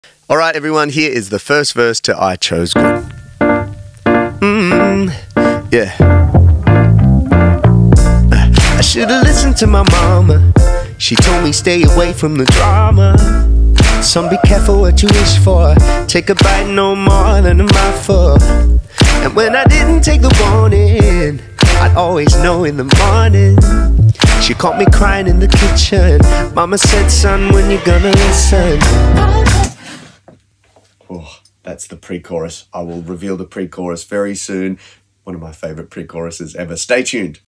All right, everyone, here is the first verse to I Chose Good. Yeah. I should have listened to my mama. She told me stay away from the drama. Some be careful what you wish for. Take a bite no more than a mouthful. And when I didn't take the warning, I'd always know in the morning. She caught me crying in the kitchen. Mama said, son, when you gonna listen? Oh, that's the pre-chorus. I will reveal the pre-chorus very soon. One of my favorite pre-choruses ever. Stay tuned.